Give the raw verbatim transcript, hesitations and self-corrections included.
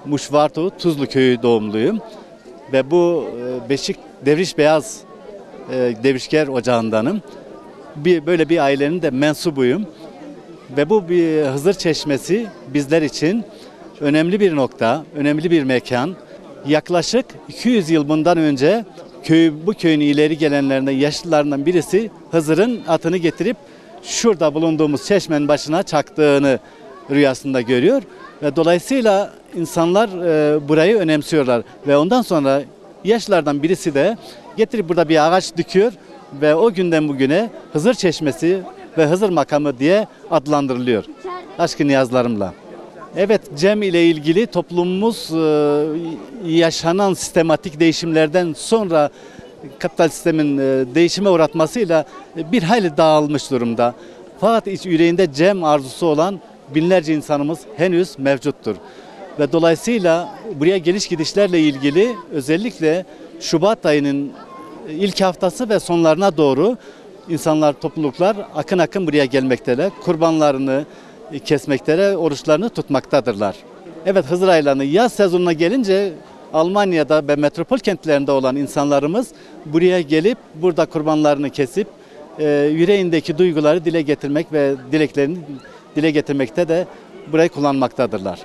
Muşvartu, Tuzlu Köyü doğumluyum. Ve bu e, Beşik Devriş Beyaz e, Devrişker Ocağı'ndanım. Bir, böyle bir ailenin de mensubuyum. Ve bu bir Hızır Çeşmesi bizler için önemli bir nokta, önemli bir mekan. Yaklaşık iki yüz yıl bundan önce köy, bu köyün ileri gelenlerinden, yaşlılarından birisi Hızır'ın atını getirip şurada bulunduğumuz çeşmenin başına çaktığını rüyasında görüyor. Ve dolayısıyla insanlar e, burayı önemsiyorlar. Ve ondan sonra yaşlılardan birisi de getirip burada bir ağaç dikiyor ve o günden bugüne Hızır Çeşmesi ve Hızır Makamı diye adlandırılıyor. Aşkı niyazlarımla. Evet, Cem ile ilgili toplumumuz e, yaşanan sistematik değişimlerden sonra kapital sistemin e, değişime uğratmasıyla e, bir hayli dağılmış durumda. Fakat iç yüreğinde Cem arzusu olan binlerce insanımız henüz mevcuttur. Ve dolayısıyla buraya geliş gidişlerle ilgili özellikle Şubat ayının ilk haftası ve sonlarına doğru insanlar, topluluklar akın akın buraya gelmekteler. Kurbanlarını kesmekteler, oruçlarını tutmaktadırlar. Evet, Hızır aylarını yaz sezonuna gelince Almanya'da ve metropol kentlerinde olan insanlarımız buraya gelip burada kurbanlarını kesip e, yüreğindeki duyguları dile getirmek ve dileklerini dile getirmekte de burayı kullanmaktadırlar.